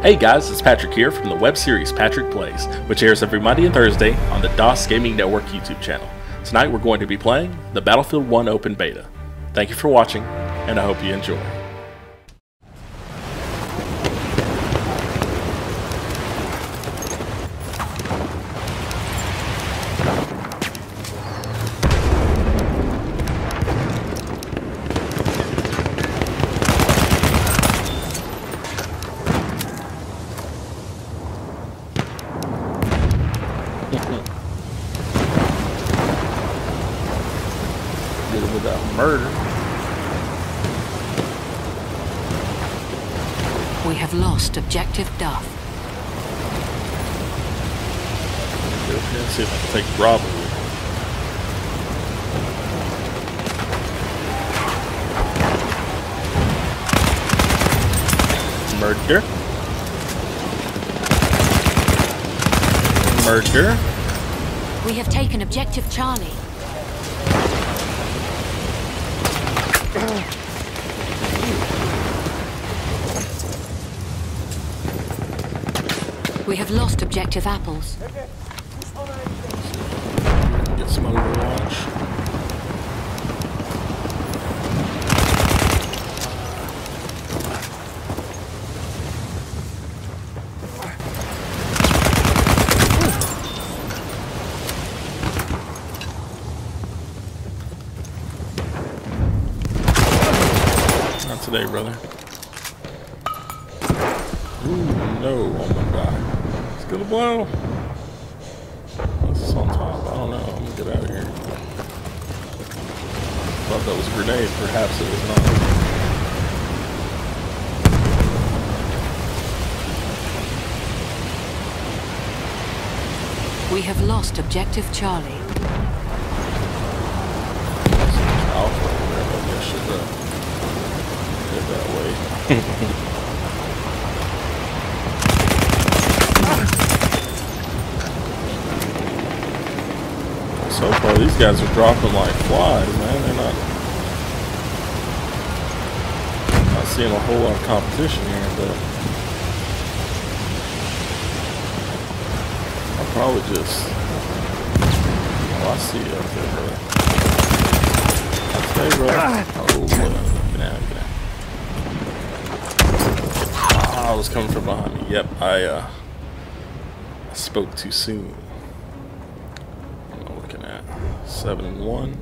Hey guys, it's Patrick here from the web series Patrick Plays, which airs every Monday and Thursday on the DOS Gaming Network YouTube channel. Tonight we're going to be playing the Battlefield 1 Open Beta. Thank you for watching, and I hope you enjoy. Without murder. We have lost objective Duff. Let's see if I can take Bravo. Murder. Murder. We have taken objective Charlie. We have lost objective Apples. Get some Overwatch. Not today, brother. Ooh, no, oh my god. It's gonna blow. What's this on top? I don't know. I'm gonna get out of here. Thought that was a grenade. Perhaps it was not. We have lost objective Charlie. Alpha there. Maybe I should head that way. So far, these guys are dropping like flies, man. They're not seeing a whole lot of competition here, but I'll probably just. Oh, I see you up there, brother. I'll stay, brother. Oh, boy. Get out, get out. Ah, I was coming from behind me. Yep, I spoke too soon. 7-1.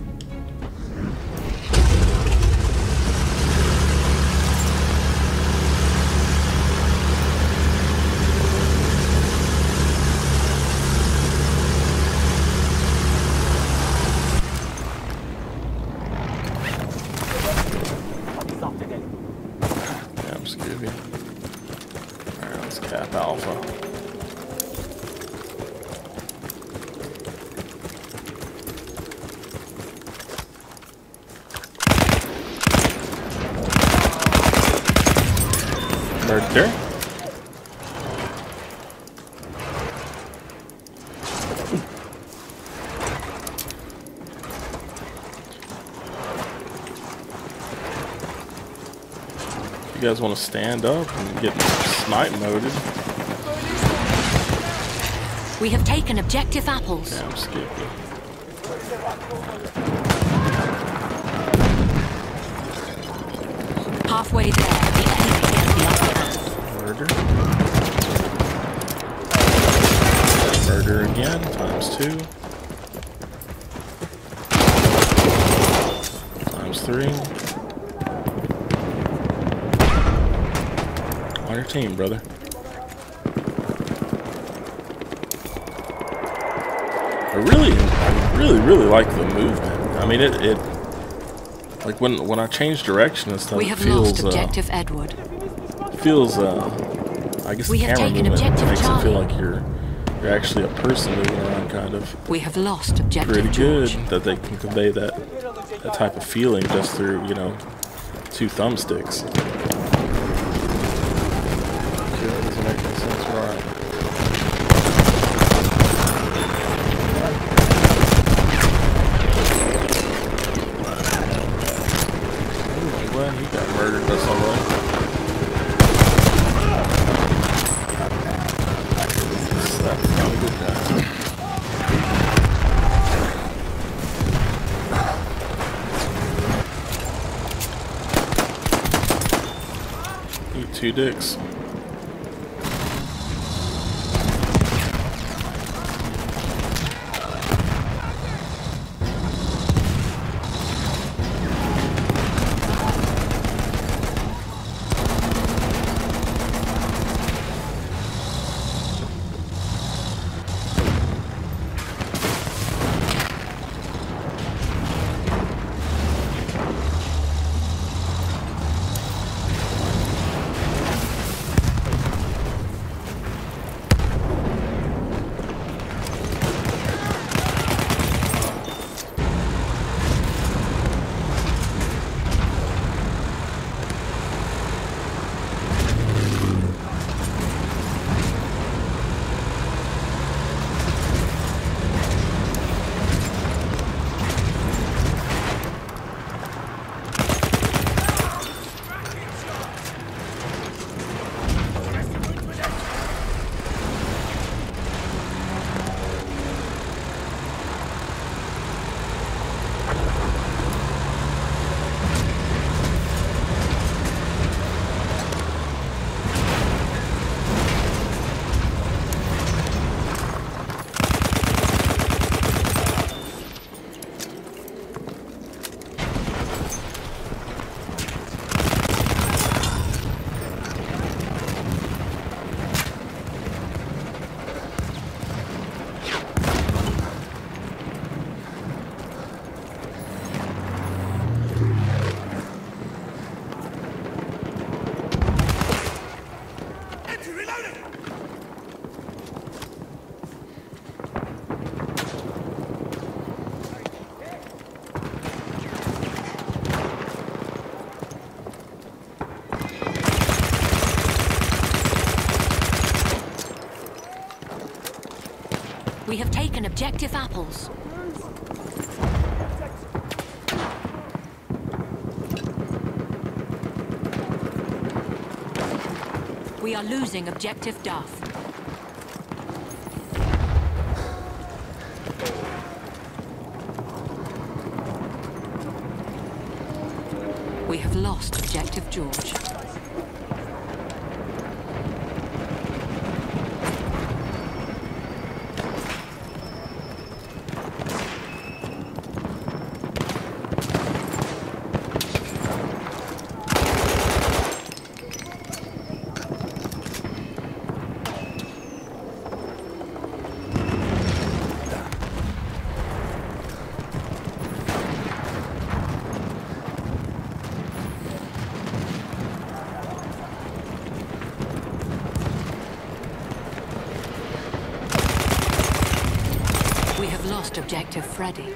Yeah, I'm scared. Alright, let's cap Alpha. Murder. You guys want to stand up and get snipe moded? We have taken objective Apples. Yeah, I'm skipping. Halfway there, the enemy has the upper hand. Murder. Murder again, ×2. ×3. On your team, brother. I really like the movement. I mean, it like when I change direction and stuff, We have it feels, lost objective Edward. feels I guess the camera movement makes it feel like you're actually a person moving around, kind of. We have lost objective Pretty good George. that they can convey that type of feeling just through, you know, 2 thumbsticks. Okay, that doesn't make any sense, right? Ooh, well, he got murdered, that's alright. Eat two dicks. We have taken objective apples. We are losing objective Duff. We have lost objective George. We have lost objective Freddy.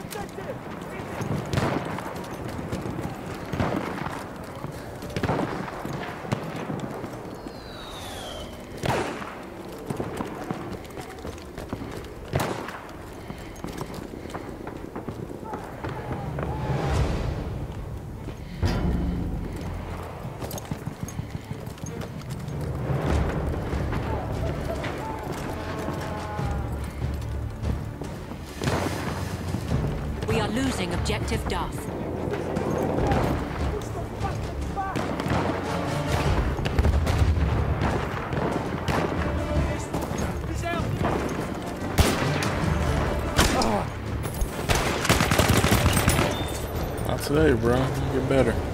We are losing objective Duff. Not today, bro. You get better.